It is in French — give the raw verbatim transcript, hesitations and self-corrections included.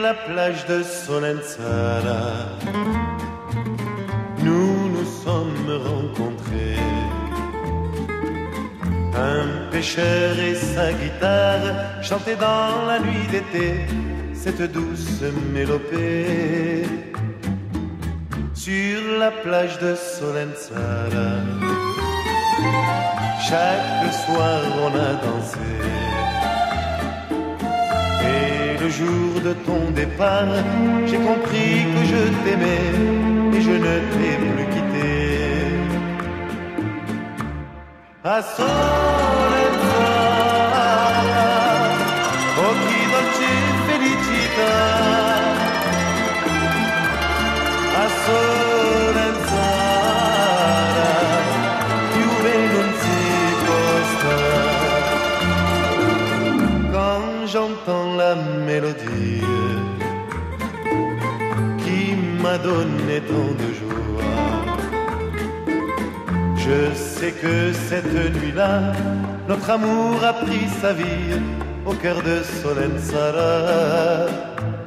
la plage de Solenzara, nous nous sommes rencontrés. Un pêcheur et sa guitare chantaient dans la nuit d'été cette douce mélopée. Sur la plage de Solenzara, chaque soir on a dansé. Et le jour de ton départ, j'ai compris que je t'aimais et je ne t'ai plus quitté. A Solenzara, occhi dolci felicità. A Solenzara, più non si posta. Quand j'entends la mélodie qui m'a donné tant de joie, je sais que cette nuit-là, notre amour a pris sa vie au cœur de Solenzara.